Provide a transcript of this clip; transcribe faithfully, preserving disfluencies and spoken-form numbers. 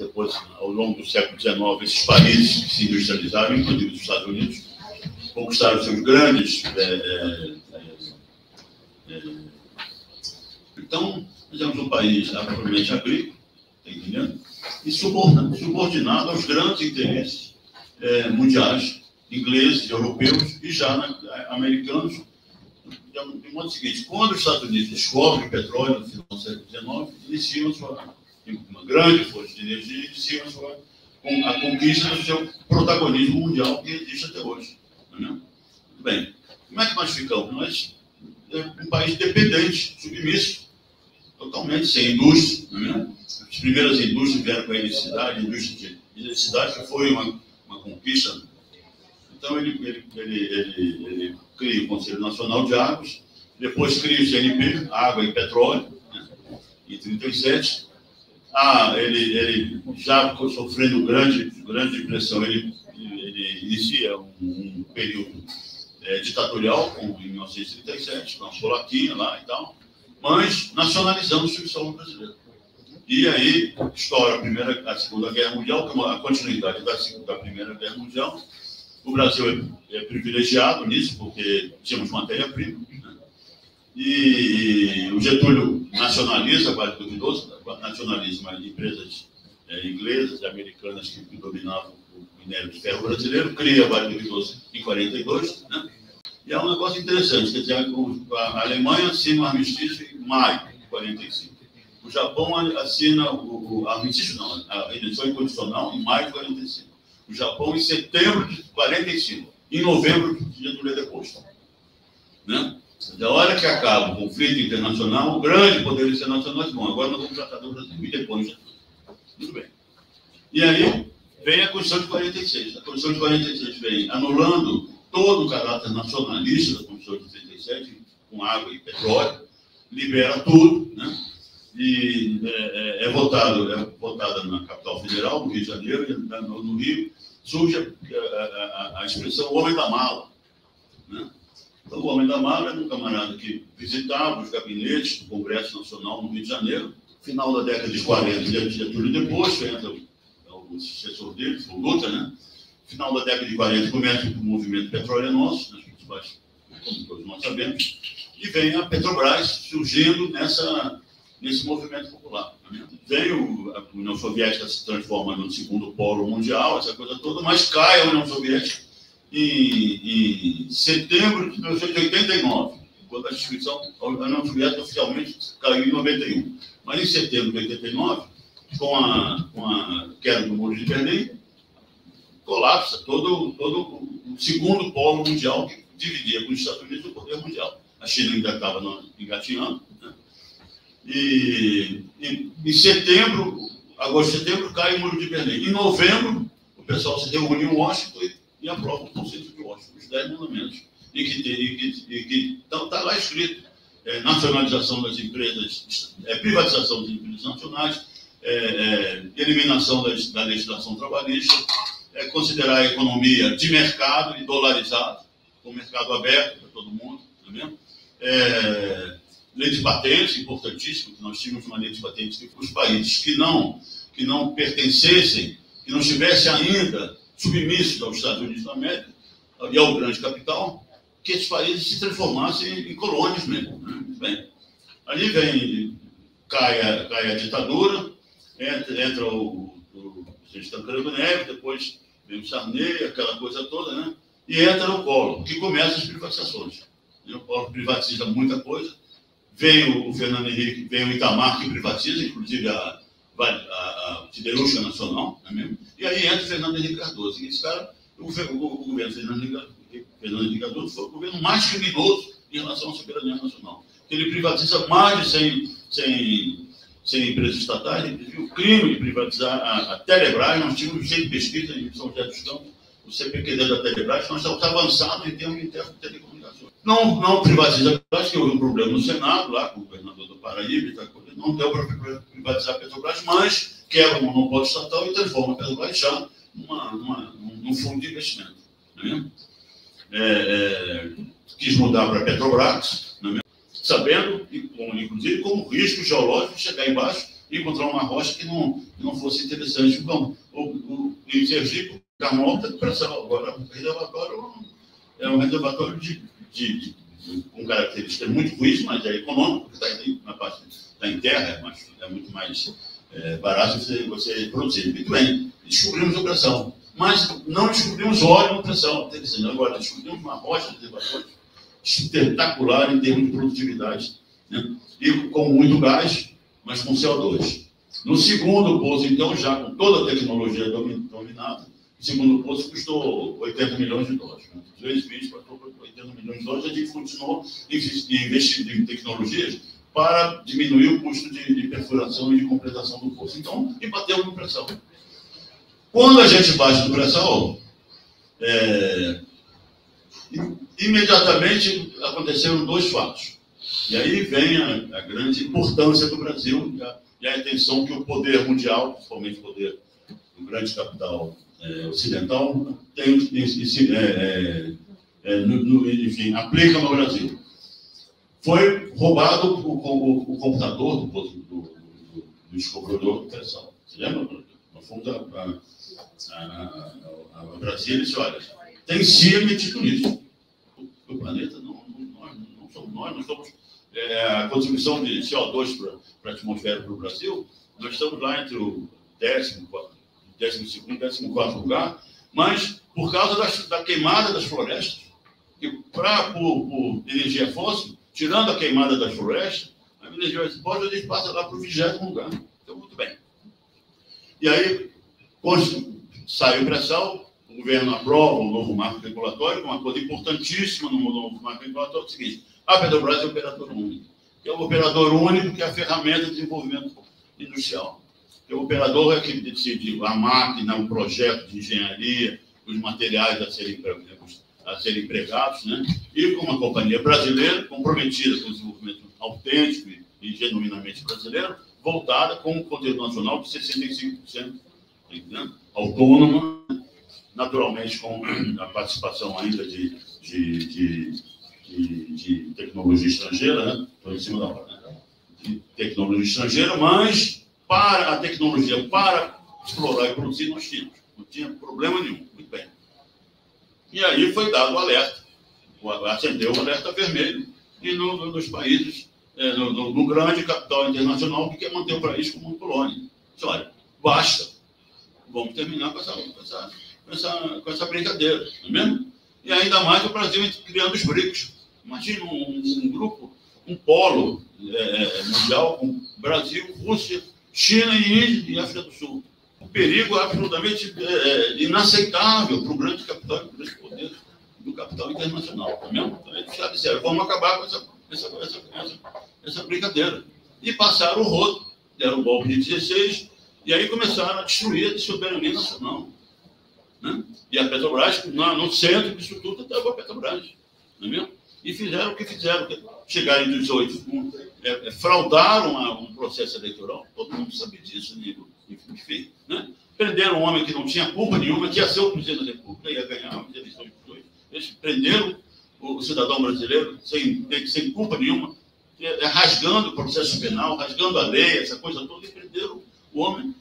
Depois, ao longo do século dezenove, esses países que se industrializaram, inclusive os Estados Unidos, conquistaram seus grandes... É, é, é, é, então, nós temos um país absolutamente agrícola, tá entendendo? E subordinado, subordinado aos grandes interesses é, mundiais, ingleses, europeus e já na, americanos. De modo seguinte, quando os Estados Unidos descobrem o petróleo no final do século dezenove, iniciam sua, uma grande fonte de energia, iniciam sua, com a conquista do seu protagonismo mundial que existe até hoje. Não é? Muito bem. Como é que nós ficamos? Nós é um país dependente, submisso, totalmente sem indústria. Não é? As primeiras indústrias vieram com a eletricidade, a indústria de eletricidade que foi uma, uma conquista. Então, ele, ele, ele, ele, ele cria o Conselho Nacional de Águas, depois cria o C N P, Água e Petróleo, né, em trinta e sete. Ah, ele, ele já sofrendo grande, grande pressão, ele, ele inicia um, um período é, ditatorial, como em mil novecentos e trinta e sete, com a Polaquinha lá e tal, mas nacionalizando o subsolo brasileiro. E aí estoura a, primeira, a Segunda Guerra Mundial, que é uma, a continuidade da, da Primeira Guerra Mundial. O Brasil é, é privilegiado nisso, porque tínhamos matéria-prima, né? E o Getúlio nacionaliza, Vale do Rio Doce, nacionaliza as empresas é, inglesas e americanas que, que dominavam o minério de ferro brasileiro, cria Vale do Rio Doce em quarenta e dois, né? E é um negócio interessante, quer dizer, a Alemanha assina o armistício em maio de quarenta e cinco. O Japão assina o, o armistício, não, a rendição incondicional em maio de quarenta e cinco. O Japão em setembro de quarenta e cinco. Em novembro, Getúlio é deposto. Né? Da hora que acaba o conflito internacional, o grande poder internacional diz, bom, agora nós vamos tratar do Brasil. E depois, Getúlio. Tudo bem. E aí vem a Constituição de quarenta e seis. A Constituição de quarenta e seis vem anulando todo o caráter nacionalista da Constituição de trinta e sete, com água e petróleo, libera tudo, né? E é, é, é, votado, é votada na capital federal, no Rio de Janeiro, e no, no Rio, surge a, a, a expressão homem da mala. Né? Então, o homem da mala era um camarada que visitava os gabinetes do Congresso Nacional no Rio de Janeiro. Final da década de quarenta, Getúlio depois, entra o, o sucessor dele, o Luta, né? Final da década de quarenta, começa o movimento Petróleo é Nosso, nas principais, como todos nós sabemos, e vem a Petrobras surgindo nessa... nesse movimento popular. Né? Veio a União Soviética se transforma no segundo polo mundial, essa coisa toda, mas cai a União Soviética em, em setembro de mil novecentos e oitenta e nove, quando a destruição, a União Soviética oficialmente caiu em noventa e um. Mas em setembro de oitenta e nove, com a, com a queda do Muro de Berlim, colapsa todo, todo o segundo polo mundial que dividia com os Estados Unidos o poder mundial. A China ainda estava engatinhando, né? E, e em setembro, agosto, setembro, cai o Muro de Berlim. Em novembro, o pessoal se reúne em Washington e, e aprova o conceito de Washington, os dez mandamentos. E que está tá lá escrito, é, nacionalização das empresas, é, privatização das empresas nacionais, é, é, eliminação da, da legislação trabalhista, é, considerar a economia de mercado e dolarizado, com mercado aberto para todo mundo, não é mesmo? É, lei de patentes, importantíssimo, que nós tínhamos uma lei de patentes que os países que não, que não pertencessem, que não estivessem ainda submissos aos Estados Unidos da América e ao grande capital, que esses países se transformassem em colônias mesmo. Né? Bem, ali vem, cai a, cai a ditadura, entra, entra o, o presidente Tancredo Neves, depois vem o Sarney, aquela coisa toda, né? E entra o Collor, que começa as privatizações. O Collor privatiza muita coisa. Vem o Fernando Henrique, vem o Itamar, que privatiza, inclusive a, a, a Siderúrgica Nacional, não é mesmo? E aí entra o Fernando Henrique Cardoso. E esse cara, o, o, o governo Fernando Henrique, Fernando Henrique Cardoso foi o governo mais criminoso em relação à soberania nacional. Ele privatiza mais de cem, cem, cem empresas estatais, inclusive o crime de privatizar a, a Telebrás. Nós tínhamos sempre pesquisa em São José dos Campos, o C P Q D da Telebrás, nós estamos avançados em termos de telecomunicações. Não, não privatiza, acho que houve um problema no Senado, lá com o governador do Paraíba, não deu para privatizar a Petrobras, mas quebra o monopólio estatal e transforma a Petrobras já numa, numa, num fundo de investimento. Não é? É, é, quis mudar para a Petrobras, não é? Sabendo, inclusive, como risco geológico chegar embaixo e encontrar uma rocha que não, não fosse interessante. Bom, o, o, em Sergipe, o Carmol está de pressão. Agora, o reservatório é um reservatório de, de, de, de, com características muito ruins, mas é econômico, porque está na parte, está em terra, é, mais, é muito mais é, barato você, você produzir. Muito bem, descobrimos a pressão, mas não descobrimos óleo na pressão. Agora, descobrimos uma rocha de reservatório espetacular em termos de produtividade, né? E com muito gás, mas com C O dois. No segundo poço, então, já com toda a tecnologia dominada, o segundo poço custou oitenta milhões de dólares. Né? duzentos e vinte para oitenta milhões de dólares, a gente continuou investindo em tecnologias para diminuir o custo de, de perfuração e de completação do poço. Então, e bateu no pré-sal. Quando a gente bate no pré-sal, é, imediatamente aconteceram dois fatos. E aí vem a, a grande importância do Brasil e a, e a atenção que o poder mundial, principalmente o poder do grande capital é, ocidental, tem, é, é, é, no, no, enfim, aplica no Brasil. Foi roubado o, o, o computador do, do, do, do descobridor do pré-sal. Você lembra? Nós fomos a, a, a, a, a Brasília e disse, olha, tem C I A metido nisso. O planeta, não, não, nós, não somos nós, nós somos é, a contribuição de C O dois para a atmosfera para o Brasil, nós estamos lá entre o décimo, décimo segundo e décimo quarto lugar, mas por causa das, da queimada das florestas, e para por, por energia fóssil, tirando a queimada das florestas, a energia fóssil a gente passa lá para o vigésimo lugar. Então, muito bem. E aí, quando saiu o pré-sal, o governo aprova um novo marco regulatório, uma coisa importantíssima no novo marco regulatório, é o seguinte: a Petrobras é o operador único. Que é o operador único que é a ferramenta de desenvolvimento industrial. Que o operador é que decide a máquina, o projeto de engenharia, os materiais a serem, a serem empregados, né? E com uma companhia brasileira, comprometida com o desenvolvimento autêntico e, e genuinamente brasileiro, voltada com um conteúdo nacional de sessenta e cinco por cento, né? Autônoma, naturalmente com a participação ainda de, de, de, de, de tecnologia estrangeira, né? Estou em cima da hora, né? De tecnologia estrangeira, mas para a tecnologia, para explorar e produzir, nós tínhamos. Não tinha problema nenhum. Muito bem. E aí foi dado o alerta, acendeu o alerta vermelho, e no, no, nos países, é, no, no, no grande capital internacional que quer manter o país como uma colônia. Disse, olha, basta, vamos terminar com essa, com essa, com essa, com essa brincadeira, não é mesmo? E ainda mais o Brasil criando os BRICS. Imagina um, um grupo, um polo é, mundial com Brasil, Rússia, China e Índia e África do Sul. Um perigo absolutamente é, inaceitável para o grande capital e para o grande poder do capital internacional. Tá mesmo? Então, eles já disseram, vamos acabar com essa, essa, essa, essa, essa brincadeira. E passaram o rodo, deram o golpe de dezesseis, e aí começaram a destruir a soberania nacional. Né? E a Petrobras, no, no centro disso tudo, estava a Petrobras. Não é mesmo? E fizeram o que fizeram. Chegaram em dezoito, um, é, é, fraudaram a, um processo eleitoral, todo mundo sabe disso, Nico. Enfim, né? Prenderam um homem que não tinha culpa nenhuma, que ia ser o presidente da República, ia ganhar as eleições de dois. Eles prenderam o cidadão brasileiro sem, sem culpa nenhuma, rasgando o processo penal, rasgando a lei, essa coisa toda, e prenderam o homem